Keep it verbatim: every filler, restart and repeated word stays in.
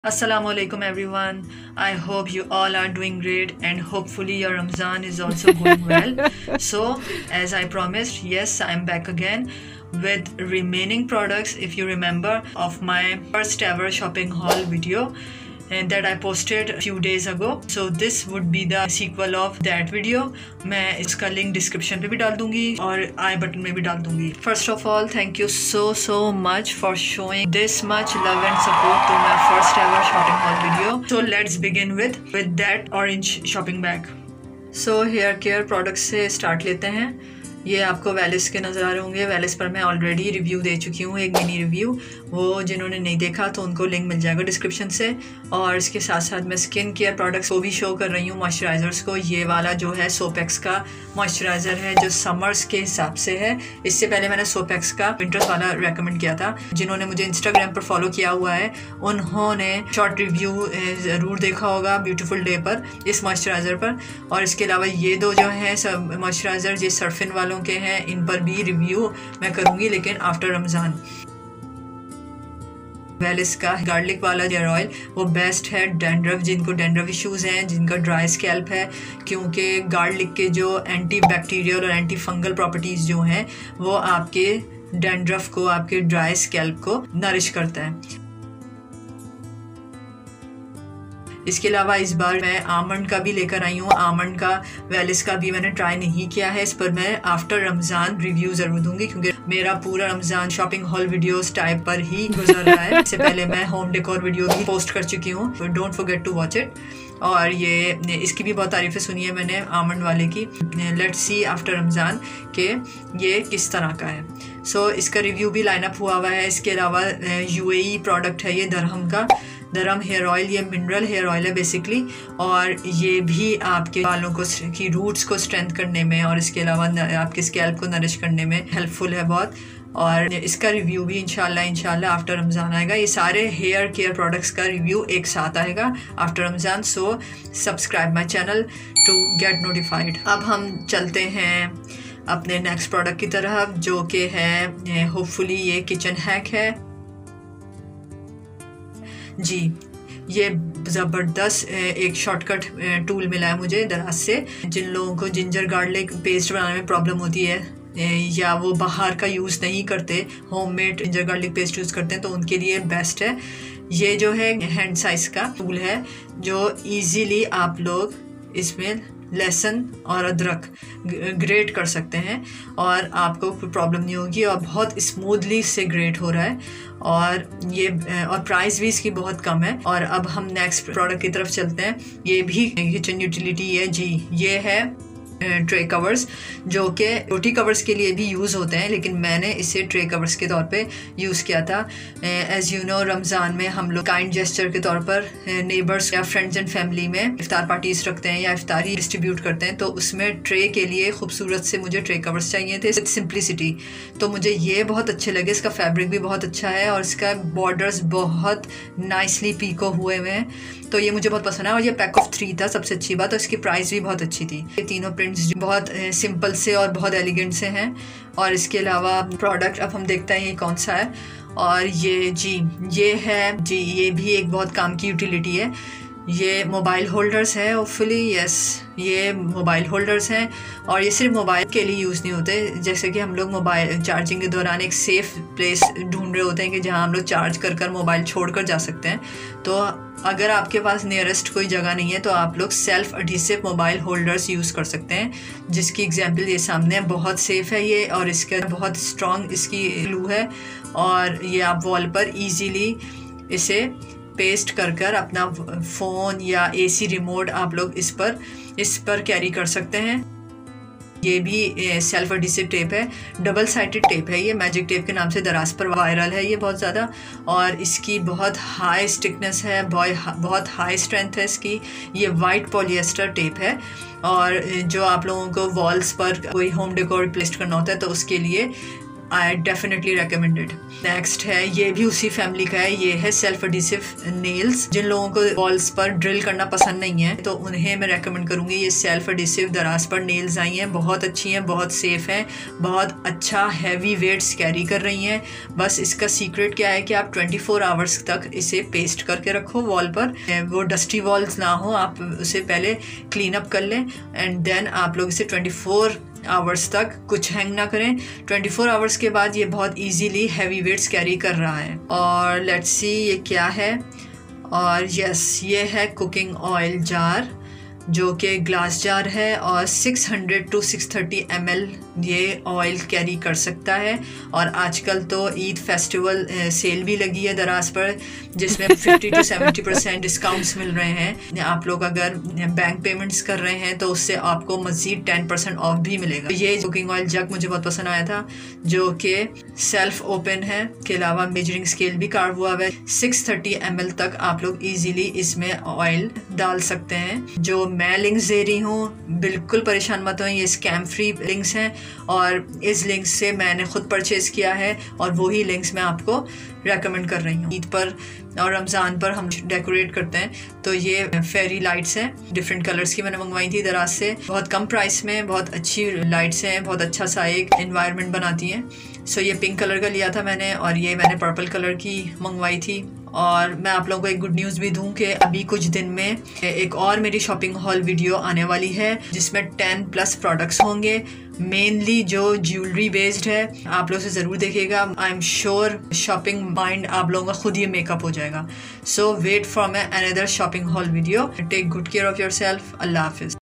Assalamualaikum everyone. I hope you all are doing great and hopefully your Ramzan is also going well. So as I promised, yes, I'm back again with remaining products, if you remember, of my first ever shopping haul video and that I posted a few days ago. So this would be the sequel of that video. मैं इसका link description पे भी डाल दूंगी और आई button में भी डाल दूंगी. First of all, thank you so so much for showing this much love and support to my first ever shopping haul video. So let's begin with with that orange shopping bag. So hair care products से start लेते हैं. ये आपको वेलिस के नज़र आ रहे होंगे. वेलिस पर मैं ऑलरेडी रिव्यू दे चुकी हूँ, एक मिनी रिव्यू. वो जिन्होंने नहीं देखा तो उनको लिंक मिल जाएगा डिस्क्रिप्शन से. और इसके साथ साथ मैं स्किन केयर प्रोडक्ट्स को भी शो कर रही हूँ, मॉइस्चराइज़र्स को. ये वाला जो है सोपेक्स का मॉइस्चराइज़र है जो समर्स के हिसाब से है. इससे पहले मैंने सोपेक्स का विंटर्स वाला रेकमेंड किया था. जिन्होंने मुझे इंस्टाग्राम पर फॉलो किया हुआ है उन्होंने शॉर्ट रिव्यू ज़रूर देखा होगा ब्यूटीफुल डे पर इस मॉइस्चराइज़र पर. और इसके अलावा ये दो जो हैं मॉइस्चराइज़र ये सर्फिन वालों के हैं, इन पर भी रिव्यू मैं करूंगी लेकिन आफ्टर रमज़ान. वेलिस का गार्लिक वाला हेयर ऑयल वो बेस्ट है डैंड्रफ, जिनको डैंड्रफ इश्यूज़ हैं, जिनका ड्राई स्कैल्प है, क्योंकि गार्लिक के जो एंटी बैक्टीरियल और एंटी फंगल प्रॉपर्टीज़ जो हैं वो आपके डैंड्रफ को, आपके ड्राई स्कैल्प को नरिश करता है. इसके अलावा इस बार मैं आमंड का भी लेकर आई हूँ. आमंड का वेलिस का भी मैंने ट्राई नहीं किया है. इस पर मैं आफ्टर रमज़ान रिव्यू ज़रूर दूंगी क्योंकि मेरा पूरा Ramzan shopping haul videos type पर ही गुजर रहा है. इससे पहले मैं होम डेकोर वीडियो भी पोस्ट कर चुकी हूँ, don't forget to watch it. और ये इसकी भी बहुत तारीफ़ें सुनी है मैंने आमंड वाले की. लेट्स सी आफ्टर रमज़ान कि ये किस तरह का है. सो so, इसका रिव्यू भी लाइन अप हुआ हुआ है. इसके अलावा यूएई प्रोडक्ट है ये दरहम का, दरहम हेयर ऑयल. ये मिनरल हेयर ऑयल है बेसिकली और ये भी आपके बालों को की रूट्स को स्ट्रेंथ करने में और इसके अलावा आपके स्कैल्प को नरिश करने में हेल्पफुल है बहुत. और इसका रिव्यू भी इंशाल्लाह इंशाल्लाह आफ्टर रमज़ान आएगा. ये सारे हेयर केयर प्रोडक्ट्स का रिव्यू एक साथ आएगा after Ramzan. So subscribe my channel to get notified. अब हम चलते हैं अपने नेक्स्ट प्रोडक्ट की तरफ जो कि है होपफुली ये किचन हैक है जी. ये ज़बरदस्त एक शॉर्टकट टूल मिला है मुझे दराज से. जिन लोगों को जिंजर गार्लिक पेस्ट बनाने में प्रॉब्लम होती है या वो बाहर का यूज़ नहीं करते, homemade ginger garlic paste use करते हैं, तो उनके लिए बेस्ट है. ये जो है हैंड साइज का टूल है जो इजीली आप लोग इसमें लहसुन और अदरक ग्रेट कर सकते हैं और आपको कोई प्रॉब्लम नहीं होगी और बहुत स्मूथली इससे ग्रेट हो रहा है. और ये और प्राइस भी इसकी बहुत कम है. और अब हम नेक्स्ट प्रोडक्ट की तरफ चलते हैं. ये भी किचन यूटिलिटी है जी. ये है ट्रे कवर्स जो कि रोटी कवर्स के लिए भी यूज़ होते हैं लेकिन मैंने इसे ट्रे कवर्स के तौर पे यूज़ किया था. एज़ यू नो रमज़ान में हम लोग काइंड जेस्चर के तौर पर नेबर्स या फ्रेंड्स एंड फैमिली में इफ्तार पार्टीज रखते हैं या इफ्तारी डिस्ट्रीब्यूट करते हैं, तो उसमें ट्रे के लिए खूबसूरत से मुझे ट्रे कवर्स चाहिए थे, सिंप्लिसिटी. तो मुझे ये बहुत अच्छे लगे. इसका फैब्रिक भी बहुत अच्छा है और इसका बॉर्डर्स बहुत नाइसली पीको हुए हुए हैं, तो ये मुझे बहुत पसंद है. और ये पैक ऑफ थ्री था सबसे अच्छी बात, और इसकी प्राइस भी बहुत अच्छी थी. ये तीनों प्रिंट्स बहुत सिंपल से और बहुत एलिगेंट से हैं. और इसके अलावा प्रोडक्ट अब हम देखते हैं ये कौन सा है. और ये जी ये है जी ये भी एक बहुत काम की यूटिलिटी है. ये मोबाइल होल्डर्स है होपफुली. यस, ये मोबाइल होल्डर्स हैं और ये सिर्फ मोबाइल के लिए यूज़ नहीं होते. जैसे कि हम लोग मोबाइल चार्जिंग के दौरान एक सेफ़ प्लेस ढूंढ रहे होते हैं कि जहां हम लोग चार्ज कर कर मोबाइल छोड़ कर जा सकते हैं, तो अगर आपके पास नियरेस्ट कोई जगह नहीं है तो आप लोग self adhesive mobile holders use कर सकते हैं, जिसकी एग्जांपल ये सामने है. बहुत सेफ़ है ये और इसके बहुत स्ट्रॉन्ग इसकी ग्लू है और ये आप वॉल पर ईजीली इसे पेस्ट कर कर अपना फ़ोन या एसी रिमोट आप लोग इस पर इस पर कैरी कर सकते हैं. ये भी सेल्फ एडहेसिव टेप है, डबल साइडेड टेप है. ये मैजिक टेप के नाम से दराज पर वायरल है ये बहुत ज़्यादा. और इसकी बहुत हाई स्टिकनेस है, बहुत हाई स्ट्रेंथ है इसकी. ये वाइट पॉलिएस्टर टेप है और जो आप लोगों को वॉल्स पर कोई होम डेकोर प्लेस करना होता है तो उसके लिए आई डेफिनेटली रिकमेंडेड। नेक्स्ट है, ये भी उसी फैमिली का है, ये है सेल्फ एडिसिव नेल्स। जिन लोगों को वॉल्स पर ड्रिल करना पसंद नहीं है तो उन्हें मैं रेकमेंड करूंगी। ये सेल्फ एडिसिव दराज पर नेल्स आई हैं, बहुत अच्छी हैं, बहुत सेफ हैं, बहुत अच्छा हैवी वेट्स कैरी कर रही हैं। बस इसका सीक्रेट क्या है कि आप ट्वेंटी फोर आवर्स तक इसे पेस्ट करके रखो वॉल पर, वो डस्टी वॉल्स ना हो, आप उसे पहले क्लीन अप कर लें एंड देन आप लोग इसे ट्वेंटी फोर आवर्स तक कुछ हैंग ना करें। ट्वेंटी फोर आवर्स के बाद ये बहुत इजीली हैवी वेट्स कैरी कर रहा है। और लेट्स सी ये क्या है, और यस ये है कुकिंग ऑयल जार, जो कि ग्लास जार है और six hundred to six thirty M L ये ऑयल कैरी कर सकता है। और आजकल तो ईद फेस्टिवल सेल भी लगी है दराज पर, जिसमें fifty to seventy percent discounts मिल रहे हैं। आप लोग अगर बैंक पेमेंट्स कर रहे हैं तो उससे आपको मज़ीद टेन परसेंट ऑफ भी मिलेगा। ये कुकिंग ऑयल जग मुझे बहुत पसंद आया था, जो कि सेल्फ ओपन है, के अलावा मेजरिंग स्केल भी कार्व हुआ है। सिक्स थर्टी एम एल तक आप लोग ईजीली इसमें ऑयल डाल सकते हैं। जो मैं लिंक्स दे रही हूँ बिल्कुल परेशान मत हो, ये स्कैम फ्री लिंक्स हैं और इस लिंक से मैंने खुद परचेज किया है और वही लिंक्स मैं आपको रेकमेंड कर रही हूँ। ईद पर और रमज़ान पर हम डेकोरेट करते हैं, तो ये फेरी लाइट्स हैं, डिफरेंट कलर्स की मैंने मंगवाई थी दराज से, बहुत कम प्राइस में बहुत अच्छी लाइट्स हैं, बहुत अच्छा सा एक एनवायरनमेंट बनाती हैं। सो ये पिंक कलर का लिया था मैंने और ये मैंने पर्पल कलर की मंगवाई थी। और मैं आप लोगों को एक गुड न्यूज़ भी दूं कि अभी कुछ दिन में एक और मेरी शॉपिंग हॉल वीडियो आने वाली है, जिसमें टेन प्लस प्रोडक्ट्स होंगे, मेनली जो ज्वेलरी बेस्ड है। आप लोग से ज़रूर देखिएगा, I am sure shopping mind आप लोगों का खुद ही मेकअप हो जाएगा। So wait for my another shopping haul video. Take good care of yourself. अल्लाह हाफिज़।